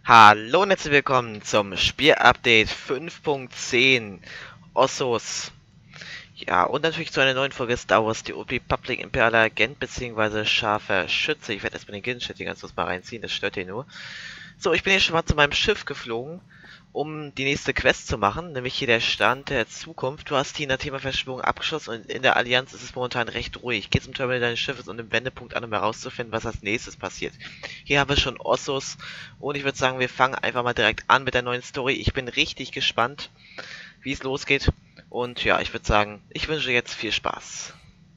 Hallo und herzlich willkommen zum Spielupdate 5.10 Ossos. Ja, und natürlich zu einer neuen Folge Star Wars The Old Republic Imperialer Agent bzw. Scharfer Schütze. Ich werde erstmal den Gildenchat hier ganz kurz mal reinziehen, das stört hier nur. So, ich bin hier schon mal zu meinem Schiff geflogen, um die nächste Quest zu machen, nämlich hier der Stand der Zukunft. Du hast hier in der Themaverschwörung abgeschlossen und in der Allianz ist es momentan recht ruhig. Geh zum Terminal deines Schiffes und im Wendepunkt an, um herauszufinden, was als nächstes passiert. Hier haben wir schon Ossos und ich würde sagen, wir fangen einfach mal direkt an mit der neuen Story. Ich bin richtig gespannt, wie es losgeht und ja, ich würde sagen, ich wünsche jetzt viel Spaß.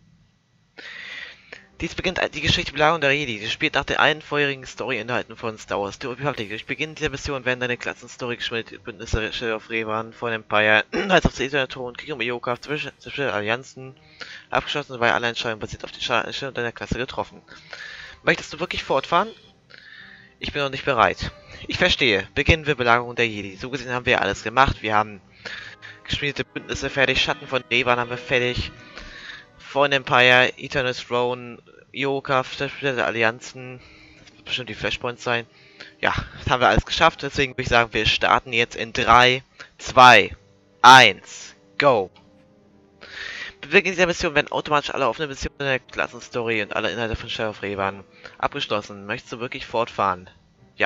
Dies beginnt die Geschichte Belagerung der Jedi. Sie spielt nach den allen vorherigen Story-Inhalten von Star Wars The Old Republic. Durch Beginn dieser Mission werden deine Klassenstory geschmiedet, Bündnisse Shadow of Revan von Empire, als auch Caesar und Krieg um Ioka zwischen Allianzen abgeschlossen, weil alle Entscheidungen basiert auf den Einstellungen deiner Klasse getroffen. Möchtest du wirklich fortfahren? Ich bin noch nicht bereit. Ich verstehe. Beginnen wir Belagerung der Jedi. So gesehen haben wir alles gemacht. Wir haben geschmiedete Bündnisse fertig, Schatten von Revan haben wir fertig. Von Empire, Eternal Throne, Ioka, verschiedene Allianzen, das wird bestimmt die Flashpoints sein. Ja, das haben wir alles geschafft, deswegen würde ich sagen, wir starten jetzt in 3, 2, 1, go! Mit Beginn dieser Mission werden automatisch alle offenen Missionen der Klassenstory und alle Inhalte von Shadow of Revan abgeschlossen. Möchtest du wirklich fortfahren? Ja.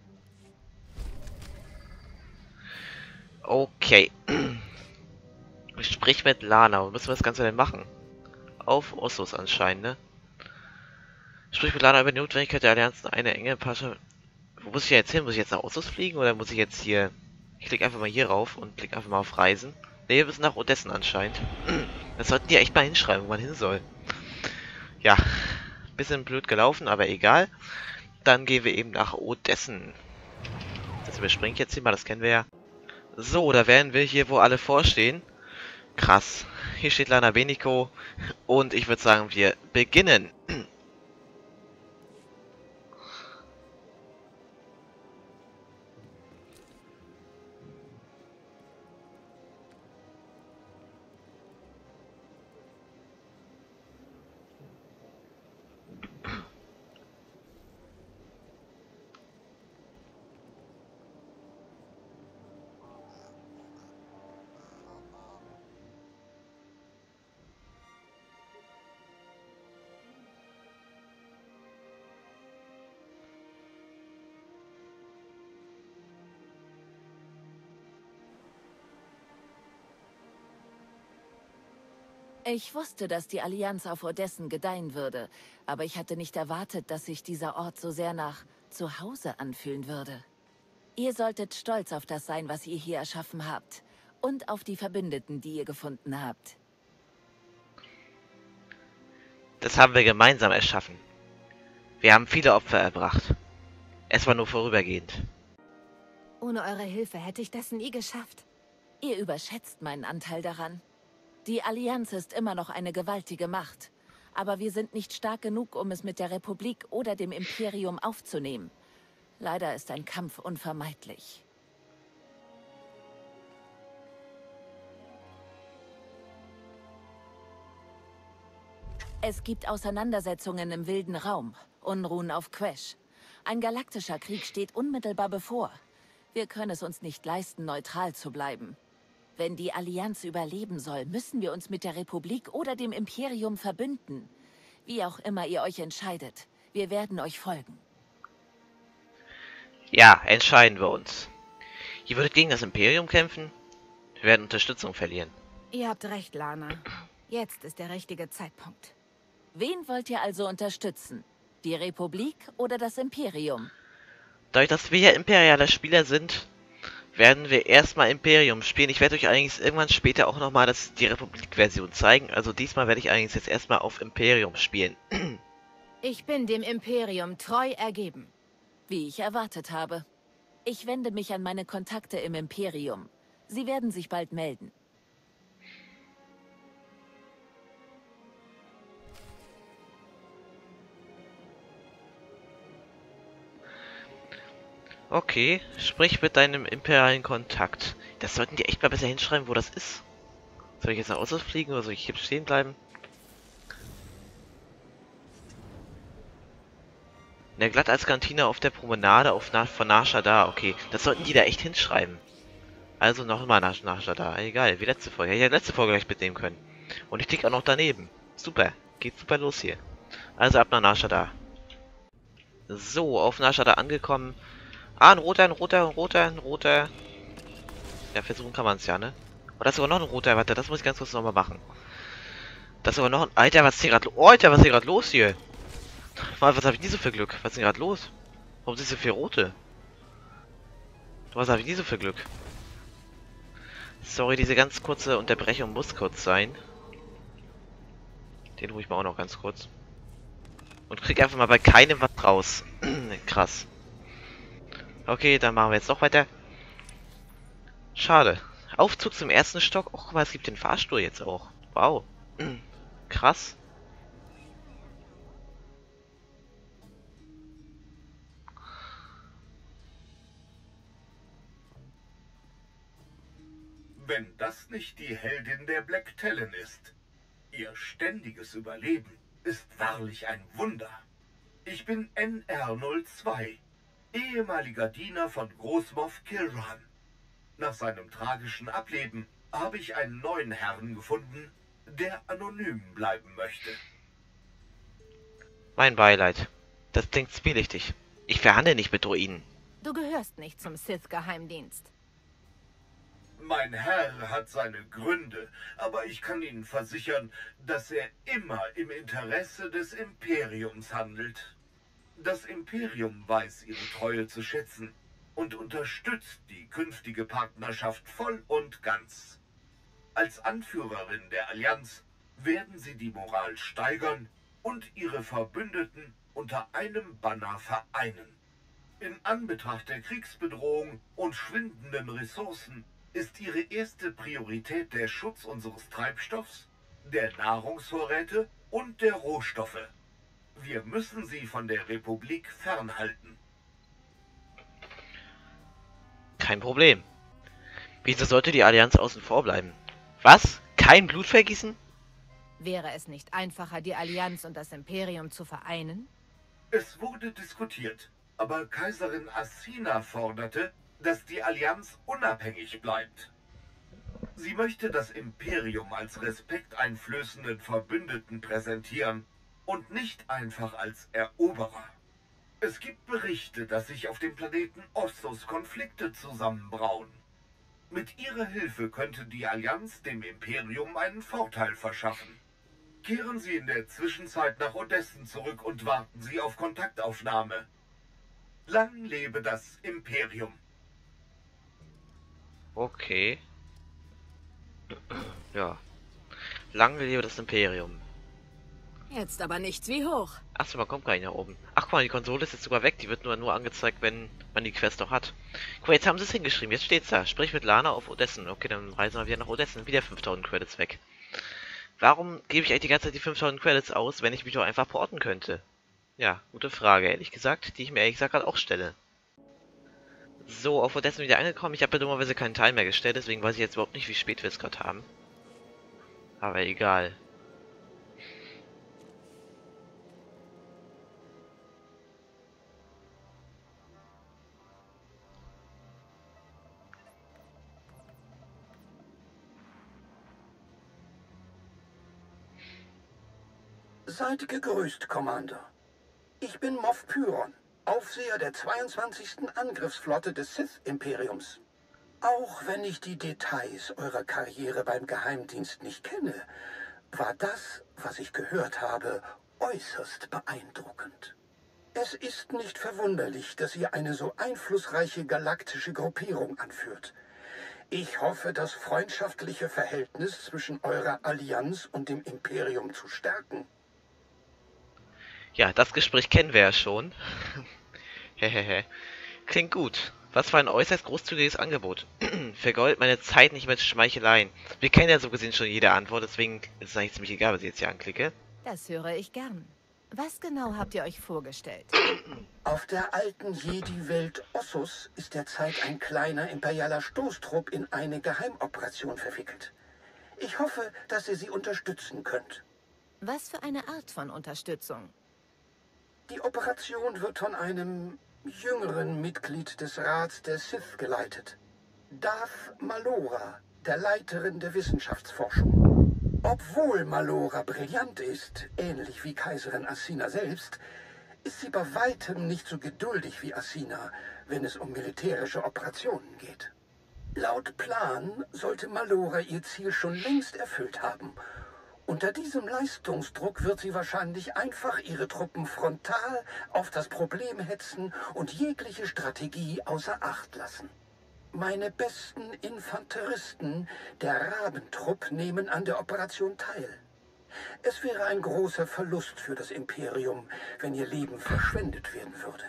Okay. Sprich mit Lana. Wo müssen wir das Ganze denn machen? Auf Ossos anscheinend, ne? Sprich mit Lana über die Notwendigkeit der Allianz eine enge Pasche. Wo muss ich jetzt hin? Muss ich jetzt nach Ossos fliegen oder muss ich jetzt hier... Ich klicke einfach mal hier rauf und klicke einfach mal auf Reisen. Ne, wir müssen nach Odessen anscheinend. Das sollten die echt mal hinschreiben, wo man hin soll. Ja, bisschen blöd gelaufen, aber egal. Dann gehen wir eben nach Odessen. Das überspringe ich jetzt hier mal, das kennen wir ja. So, da werden wir hier, wo alle vorstehen. Krass. Hier steht Lana Beniko. Und ich würde sagen, wir beginnen. Ich wusste, dass die Allianz auf Odessen gedeihen würde, aber ich hatte nicht erwartet, dass sich dieser Ort so sehr nach Zuhause anfühlen würde. Ihr solltet stolz auf das sein, was ihr hier erschaffen habt und auf die Verbündeten, die ihr gefunden habt. Das haben wir gemeinsam erschaffen. Wir haben viele Opfer erbracht. Es war nur vorübergehend. Ohne eure Hilfe hätte ich das nie geschafft. Ihr überschätzt meinen Anteil daran. Die Allianz ist immer noch eine gewaltige Macht, aber wir sind nicht stark genug, um es mit der Republik oder dem Imperium aufzunehmen. Leider ist ein Kampf unvermeidlich. Es gibt Auseinandersetzungen im wilden Raum, Unruhen auf Quesh. Ein galaktischer Krieg steht unmittelbar bevor. Wir können es uns nicht leisten, neutral zu bleiben. Wenn die Allianz überleben soll, müssen wir uns mit der Republik oder dem Imperium verbünden. Wie auch immer ihr euch entscheidet, wir werden euch folgen. Ja, entscheiden wir uns. Ihr würdet gegen das Imperium kämpfen? Wir werden Unterstützung verlieren. Ihr habt recht, Lana. Jetzt ist der richtige Zeitpunkt. Wen wollt ihr also unterstützen? Die Republik oder das Imperium? Dadurch, dass wir ja imperiale Spieler sind, werden wir erstmal Imperium spielen. Ich werde euch allerdings irgendwann später auch nochmal die Republik-Version zeigen. Also diesmal werde ich allerdings jetzt erstmal auf Imperium spielen. Ich bin dem Imperium treu ergeben. Wie ich erwartet habe. Ich wende mich an meine Kontakte im Imperium. Sie werden sich bald melden. Okay, sprich mit deinem imperialen Kontakt. Das sollten die echt mal besser hinschreiben, wo das ist. Soll ich jetzt nach Ossos fliegen oder soll ich hier stehen bleiben? Ne, glatt als Kantine auf der Promenade von Nar Shaddaa. Okay, das sollten die da echt hinschreiben. Also nochmal Nar Shaddaa. Egal, wie letzte Folge. Hätte ich ja letzte Folge gleich mitnehmen können. Und ich tick auch noch daneben. Super, geht super los hier. Also ab nach Nar Shaddaa. So, auf Nar Shaddaa angekommen. Ah, ein roter, ein roter, ein roter, ein roter. Ja, versuchen kann man es ja, ne? Oh, das ist sogar noch ein roter. Warte, das muss ich ganz kurz nochmal machen. Das ist sogar noch ein... Alter, was ist hier gerade los? Oh, Alter, was ist hier gerade los hier? Was habe ich nie so viel Glück? Was ist denn gerade los? Warum sind so viele rote? Was habe ich nie so viel Glück? Sorry, diese ganz kurze Unterbrechung muss kurz sein. Den hole ich mal auch noch ganz kurz. Und krieg einfach mal bei keinem was raus. Krass. Okay, dann machen wir jetzt noch weiter. Schade. Aufzug zum ersten Stock. Oh, guck mal, es gibt den Fahrstuhl jetzt auch. Wow. Krass. Wenn das nicht die Heldin der Black Talon ist. Ihr ständiges Überleben ist wahrlich ein Wunder. Ich bin NR02, ehemaliger Diener von Großmoff Kilran. Nach seinem tragischen Ableben habe ich einen neuen Herrn gefunden, der anonym bleiben möchte. Mein Beileid. Das klingt zwielichtig. Ich verhandle nicht mit Druiden. Du gehörst nicht zum Sith-Geheimdienst. Mein Herr hat seine Gründe, aber ich kann Ihnen versichern, dass er immer im Interesse des Imperiums handelt. Das Imperium weiß Ihre Treue zu schätzen und unterstützt die künftige Partnerschaft voll und ganz. Als Anführerin der Allianz werden Sie die Moral steigern und Ihre Verbündeten unter einem Banner vereinen. In Anbetracht der Kriegsbedrohung und schwindenden Ressourcen ist Ihre erste Priorität der Schutz unseres Treibstoffs, der Nahrungsvorräte und der Rohstoffe. Wir müssen sie von der Republik fernhalten. Kein Problem. Wieso sollte die Allianz außen vor bleiben? Was? Kein Blutvergießen? Wäre es nicht einfacher, die Allianz und das Imperium zu vereinen? Es wurde diskutiert, aber Kaiserin Asina forderte, dass die Allianz unabhängig bleibt. Sie möchte das Imperium als respekteinflößenden Verbündeten präsentieren und nicht einfach als Eroberer. Es gibt Berichte, dass sich auf dem Planeten Ossus Konflikte zusammenbrauen. Mit ihrer Hilfe könnte die Allianz dem Imperium einen Vorteil verschaffen. Kehren Sie in der Zwischenzeit nach Odessen zurück und warten Sie auf Kontaktaufnahme. Lang lebe das Imperium. Okay. Ja. Lange lebe das Imperium. Jetzt aber nichts wie hoch. Achso, man kommt gar nicht nach oben. Ach guck mal, die Konsole ist jetzt sogar weg. Die wird nur angezeigt, wenn man die Quest noch hat. Guck mal, jetzt haben sie es hingeschrieben. Jetzt steht's da. Sprich mit Lana auf Odessen. Okay, dann reisen wir wieder nach Odessen. Wieder 5000 Credits weg. Warum gebe ich eigentlich die ganze Zeit die 5000 Credits aus, wenn ich mich doch einfach porten könnte? Ja, gute Frage, ehrlich gesagt, die ich mir ehrlich gesagt gerade auch stelle. So, auf Odessen wieder angekommen. Ich habe ja dummerweise keinen Teil mehr gestellt, deswegen weiß ich jetzt überhaupt nicht, wie spät wir es gerade haben. Aber egal. Seid gegrüßt, Commander. Ich bin Moff Pyron, Aufseher der 22. Angriffsflotte des Sith-Imperiums. Auch wenn ich die Details eurer Karriere beim Geheimdienst nicht kenne, war das, was ich gehört habe, äußerst beeindruckend. Es ist nicht verwunderlich, dass ihr eine so einflussreiche galaktische Gruppierung anführt. Ich hoffe, das freundschaftliche Verhältnis zwischen eurer Allianz und dem Imperium zu stärken. Ja, das Gespräch kennen wir ja schon. Hehehe. Klingt gut. Was für ein äußerst großzügiges Angebot. Vergeudet meine Zeit nicht mit Schmeicheleien. Wir kennen ja so gesehen schon jede Antwort, deswegen ist es eigentlich ziemlich egal, was ich jetzt hier anklicke. Das höre ich gern. Was genau habt ihr euch vorgestellt? Auf der alten Jedi-Welt Ossus ist derzeit ein kleiner imperialer Stoßtrupp in eine Geheimoperation verwickelt. Ich hoffe, dass ihr sie unterstützen könnt. Was für eine Art von Unterstützung? Die Operation wird von einem jüngeren Mitglied des Rats der Sith geleitet. Darth Malora, der Leiterin der Wissenschaftsforschung. Obwohl Malora brillant ist, ähnlich wie Kaiserin Acina selbst, ist sie bei weitem nicht so geduldig wie Acina, wenn es um militärische Operationen geht. Laut Plan sollte Malora ihr Ziel schon längst erfüllt haben. Unter diesem Leistungsdruck wird sie wahrscheinlich einfach ihre Truppen frontal auf das Problem hetzen und jegliche Strategie außer Acht lassen. Meine besten Infanteristen, der Rabentrupp, nehmen an der Operation teil. Es wäre ein großer Verlust für das Imperium, wenn ihr Leben verschwendet werden würde.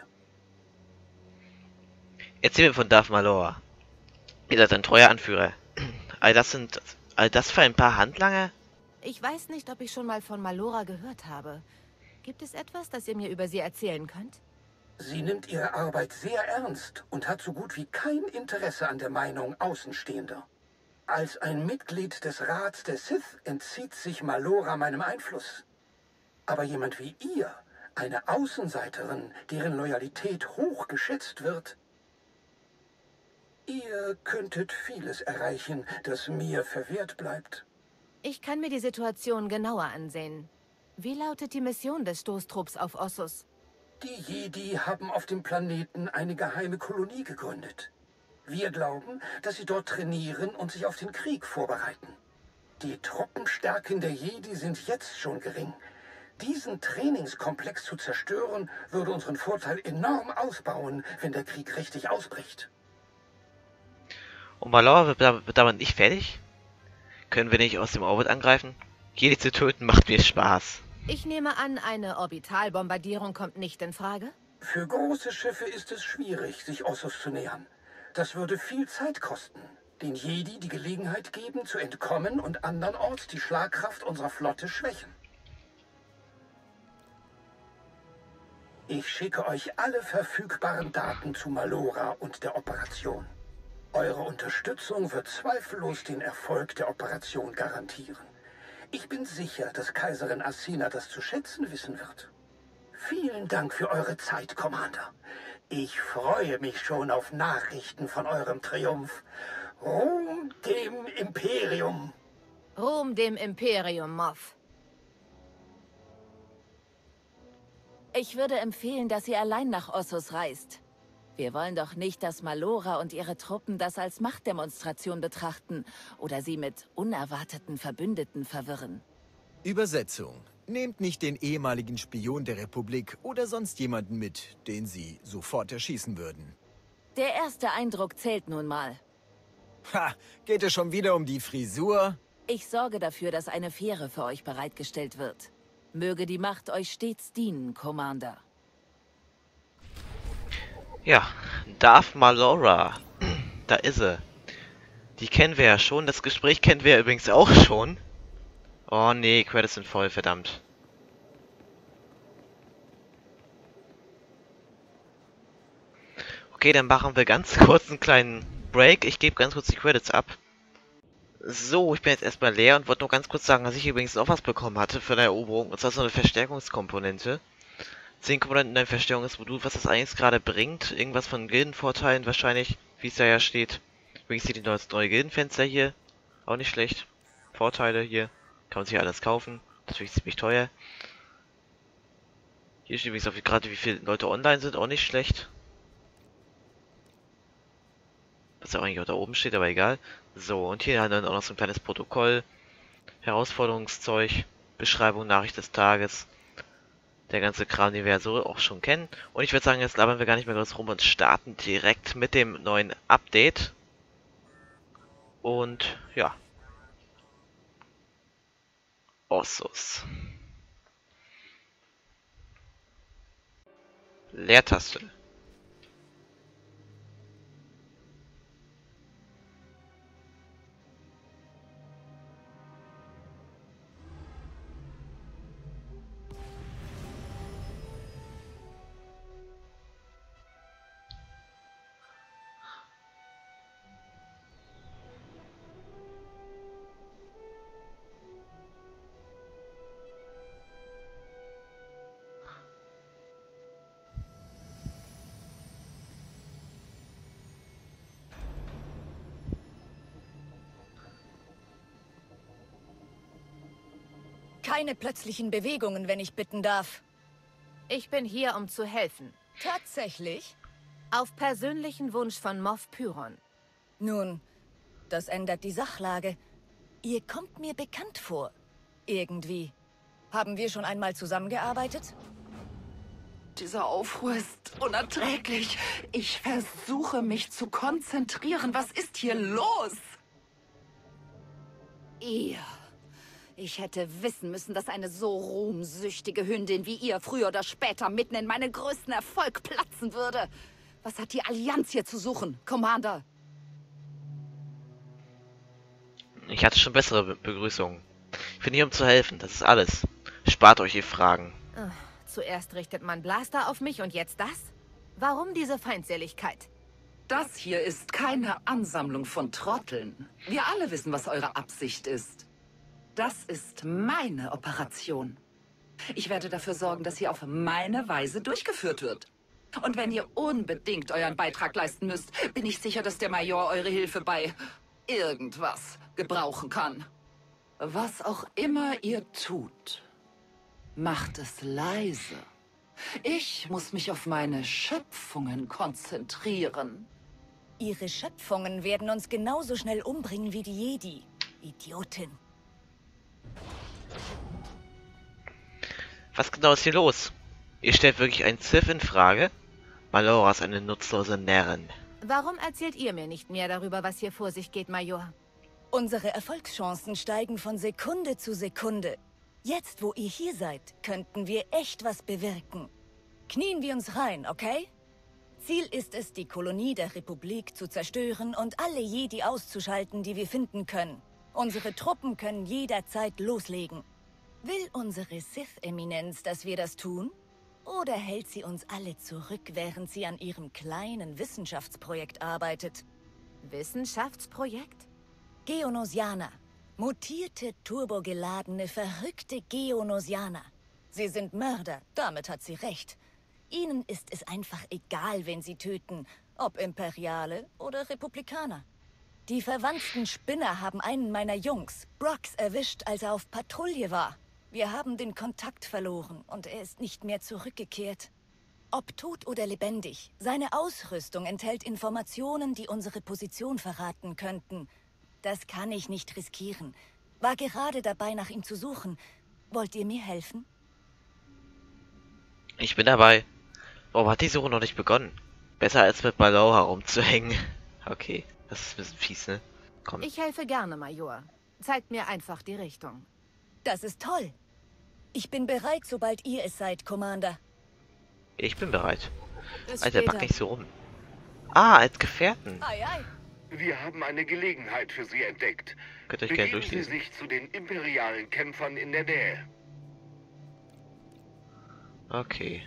Erzähl mir von Darth Malora. Ihr seid ein treuer Anführer. All das für ein paar Handlanger? Ich weiß nicht, ob ich schon mal von Malora gehört habe. Gibt es etwas, das ihr mir über sie erzählen könnt? Sie nimmt ihre Arbeit sehr ernst und hat so gut wie kein Interesse an der Meinung Außenstehender. Als ein Mitglied des Rats der Sith entzieht sich Malora meinem Einfluss. Aber jemand wie ihr, eine Außenseiterin, deren Loyalität hoch geschätzt wird, ihr könntet vieles erreichen, das mir verwehrt bleibt. Ich kann mir die Situation genauer ansehen. Wie lautet die Mission des Stoßtrupps auf Ossus? Die Jedi haben auf dem Planeten eine geheime Kolonie gegründet. Wir glauben, dass sie dort trainieren und sich auf den Krieg vorbereiten. Die Truppenstärken der Jedi sind jetzt schon gering. Diesen Trainingskomplex zu zerstören, würde unseren Vorteil enorm ausbauen, wenn der Krieg richtig ausbricht. Und Malora wird damit nicht fertig? Können wir nicht aus dem Orbit angreifen? Jedi zu töten macht mir Spaß. Ich nehme an, eine Orbitalbombardierung kommt nicht in Frage? Für große Schiffe ist es schwierig, sich Ossus zu nähern. Das würde viel Zeit kosten. Den Jedi die Gelegenheit geben, zu entkommen und andernorts die Schlagkraft unserer Flotte schwächen. Ich schicke euch alle verfügbaren Daten zu Malora und der Operation. Eure Unterstützung wird zweifellos den Erfolg der Operation garantieren. Ich bin sicher, dass Kaiserin Acina das zu schätzen wissen wird. Vielen Dank für eure Zeit, Commander. Ich freue mich schon auf Nachrichten von eurem Triumph. Ruhm dem Imperium! Ruhm dem Imperium, Moff. Ich würde empfehlen, dass ihr allein nach Ossus reist. Wir wollen doch nicht, dass Malora und ihre Truppen das als Machtdemonstration betrachten oder sie mit unerwarteten Verbündeten verwirren. Übersetzung. Nehmt nicht den ehemaligen Spion der Republik oder sonst jemanden mit, den sie sofort erschießen würden. Der erste Eindruck zählt nun mal. Ha, geht es schon wieder um die Frisur? Ich sorge dafür, dass eine Fähre für euch bereitgestellt wird. Möge die Macht euch stets dienen, Commander. Ja, Darth Malora. Da ist sie. Die kennen wir ja schon. Das Gespräch kennen wir ja übrigens auch schon. Oh nee, Credits sind voll, verdammt. Okay, dann machen wir ganz kurz einen kleinen Break. Ich gebe ganz kurz die Credits ab. So, ich bin jetzt erstmal leer und wollte nur ganz kurz sagen, dass ich übrigens noch was bekommen hatte für eine Eroberung. Und zwar so eine Verstärkungskomponente. 10 Komponenten in ein Verstärkungsmodul, was das eigentlich gerade bringt. Irgendwas von Gildenvorteilen wahrscheinlich, wie es ja steht. Übrigens hier die neue Gildenfenster hier. Auch nicht schlecht. Vorteile hier. Kann man sich alles kaufen. Natürlich ziemlich teuer. Hier steht übrigens auch gerade wie viele Leute online sind. Auch nicht schlecht. Was ja eigentlich auch da oben steht, aber egal. So, und hier haben wir dann auch noch so ein kleines Protokoll. Herausforderungszeug. Beschreibung, Nachricht des Tages. Der ganze Kram, den wir ja so auch schon kennen. Und ich würde sagen, jetzt labern wir gar nicht mehr groß rum und starten direkt mit dem neuen Update. Und ja. Ossus. Leertaste. keine plötzlichen Bewegungen, wenn ich bitten darf. Ich bin hier, um zu helfen. Tatsächlich? Auf persönlichen Wunsch von Moff Pyron. Nun, das ändert die Sachlage. Ihr kommt mir bekannt vor. Irgendwie. Haben wir schon einmal zusammengearbeitet? Dieser Aufruhr ist unerträglich. Ich versuche mich zu konzentrieren. Was ist hier los? Ihr. Ich hätte wissen müssen, dass eine so ruhmsüchtige Hündin wie ihr früher oder später mitten in meinen größten Erfolg platzen würde. Was hat die Allianz hier zu suchen, Commander? Ich hatte schon bessere Begrüßungen. Ich bin hier, um zu helfen. Das ist alles. Spart euch die Fragen. Zuerst richtet man Blaster auf mich und jetzt das? Warum diese Feindseligkeit? Das hier ist keine Ansammlung von Trotteln. Wir alle wissen, was eure Absicht ist. Das ist meine Operation. Ich werde dafür sorgen, dass sie auf meine Weise durchgeführt wird. Und wenn ihr unbedingt euren Beitrag leisten müsst, bin ich sicher, dass der Major eure Hilfe bei irgendwas gebrauchen kann. Was auch immer ihr tut, macht es leise. Ich muss mich auf meine Schöpfungen konzentrieren. Ihre Schöpfungen werden uns genauso schnell umbringen wie die Jedi. Idiotin. Was genau ist hier los? Ihr stellt wirklich einen Sith in Frage? Malora ist eine nutzlose Närrin. Warum erzählt ihr mir nicht mehr darüber, was hier vor sich geht, Major? Unsere Erfolgschancen steigen von Sekunde zu Sekunde. Jetzt, wo ihr hier seid, könnten wir echt was bewirken. Knien wir uns rein, okay? Ziel ist es, die Kolonie der Republik zu zerstören und alle Jedi auszuschalten, die wir finden können. Unsere Truppen können jederzeit loslegen. Will unsere Sith-Eminenz, dass wir das tun? Oder hält sie uns alle zurück, während sie an ihrem kleinen Wissenschaftsprojekt arbeitet? Wissenschaftsprojekt? Geonosianer. Mutierte, turbogeladene, verrückte Geonosianer. Sie sind Mörder, damit hat sie recht. Ihnen ist es einfach egal, wen sie töten, ob Imperiale oder Republikaner. Die verwandten Spinner haben einen meiner Jungs, Brox, erwischt, als er auf Patrouille war. Wir haben den Kontakt verloren und er ist nicht mehr zurückgekehrt. Ob tot oder lebendig, seine Ausrüstung enthält Informationen, die unsere Position verraten könnten. Das kann ich nicht riskieren. War gerade dabei, nach ihm zu suchen. Wollt ihr mir helfen? Ich bin dabei. Warum hat die Suche noch nicht begonnen? Besser als mit Malora herumzuhängen. Okay, das ist ein bisschen fies, ne? Komm. Ich helfe gerne, Major. Zeigt mir einfach die Richtung. Das ist toll. Ich bin bereit, sobald ihr es seid, Commander. Ich bin bereit. Bis Alter, später. back nicht so rum. Ah, als Gefährten. Ei, ei. Wir haben eine Gelegenheit für Sie entdeckt. Könnt ihr euch gerne Begeben Sie durchlesen. sich zu den imperialen Kämpfern in der Nähe. Okay.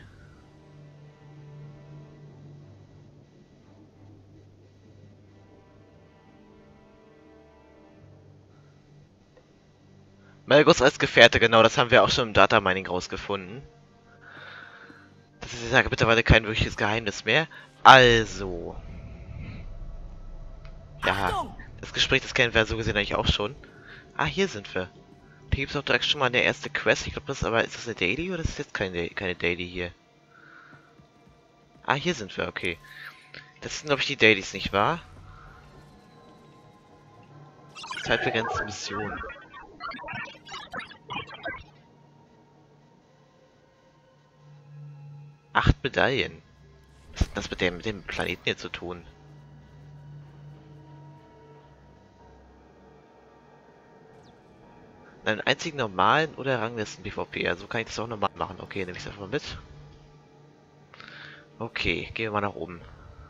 Malgus als Gefährte, genau, das haben wir auch schon im Data Mining rausgefunden. Das ist ja mittlerweile kein wirkliches Geheimnis mehr. Also. Ja, Achtung! das Gespräch, das kennen wir so gesehen eigentlich auch schon. Ah, hier sind wir. Da gibt es auch direkt schon mal eine erste Quest. Ich glaube, das ist aber, ist das eine Daily oder ist das jetzt keine Daily hier? Ah, hier sind wir, okay. Das sind, glaube ich, die Dailies, nicht wahr? Zeitbegrenzte Mission. Acht Medaillen. Was hat das mit dem Planeten hier zu tun? Einen einzigen normalen oder Ranglisten-PvP. Also kann ich das auch normal machen. Okay, nehme ich es einfach mal mit. Okay, gehen wir mal nach oben.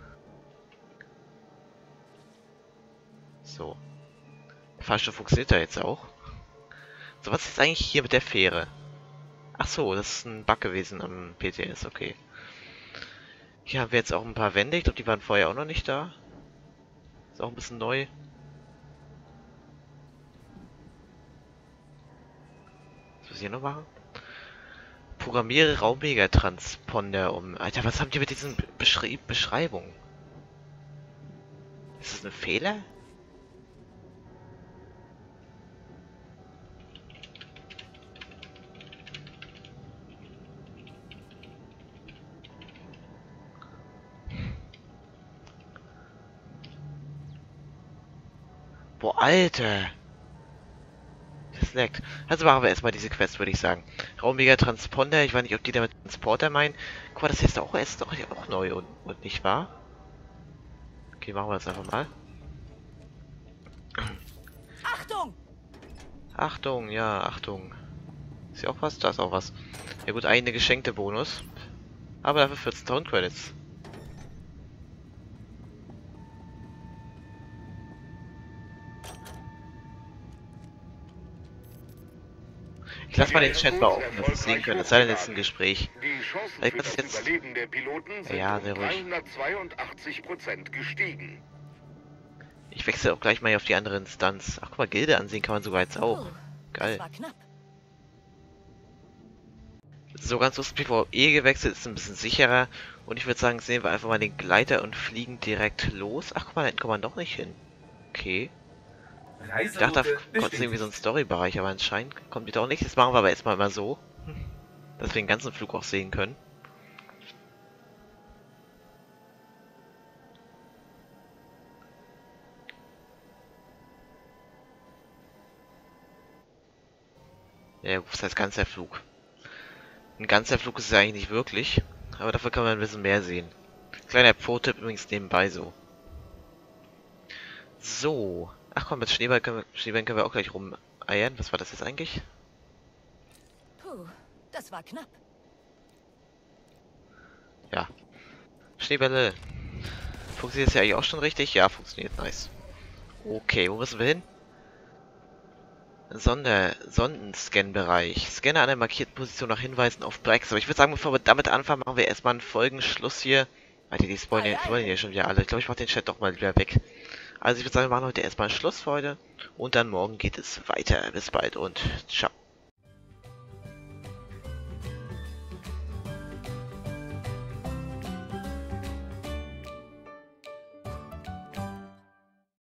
So. Der Fahrstuhl funktioniert da jetzt auch. So, was ist eigentlich hier mit der Fähre? Ach so, das ist ein Bug gewesen am PTS, okay. Hier haben wir jetzt auch ein paar Wände. Ich glaube, die waren vorher auch noch nicht da. Ist auch ein bisschen neu. Was muss ich hier noch machen? Programmiere Raummegatransponder um. Alter, was haben die mit diesen Beschreibungen? Ist das ein Fehler? Boah, Alter. Das leckt. Also machen wir erstmal diese Quest, würde ich sagen. Raumiger Transponder, ich weiß nicht, ob die damit Transporter meinen. Guck mal, das hier ist doch auch neu und nicht wahr? Okay, machen wir das einfach mal. Achtung! Achtung, ja, Achtung. Ist hier auch was? Da ist auch was. Ja gut, eine geschenkte Bonus. Aber dafür 14.000 Credits. Ich lasse mal den Chat mal offen, dass wir es sehen können. Es sei denn, jetzt ein Gespräch. Die Chancen Vielleicht für wird es das jetzt... Überleben der Piloten sind Ja, um sehr ruhig. 382% gestiegen. Ich wechsle auch gleich mal auf die andere Instanz. Ach guck mal, Gilde ansehen kann man sogar jetzt auch. Geil. Das war knapp. So, ganz kurz PvE gewechselt, ist ein bisschen sicherer. Und ich würde sagen, sehen wir einfach mal den Gleiter und fliegen direkt los. Ach guck mal, da hinten kommt man doch nicht hin. Okay. Ich dachte, da kommt irgendwie so ein Story-Bereich, aber anscheinend kommt die doch nicht. Das machen wir aber erstmal mal so. Dass wir den ganzen Flug auch sehen können. Ja, das heißt ganzer Flug. Ein ganzer Flug ist es ja eigentlich nicht wirklich. Aber dafür kann man ein bisschen mehr sehen. Kleiner Pro-Tipp übrigens nebenbei so. So. Ach komm, mit Schneeball können wir auch gleich rumeiern. Was war das jetzt eigentlich? Puh, das war knapp. Ja. Schneebälle. Funktioniert das ja eigentlich auch schon richtig? Ja, funktioniert. Nice. Okay, wo müssen wir hin? Sondenscan-Bereich. Scanne an der markierten Position nach Hinweisen auf Brex. Aber ich würde sagen, bevor wir damit anfangen, machen wir erstmal einen Folgenschluss hier. Alter, die spoilern ja schon wieder alle. Ich glaube, ich mache den Chat doch mal wieder weg. Also ich würde sagen, wir machen heute erstmal einen Schluss für heute. Und dann morgen geht es weiter. Bis bald und ciao.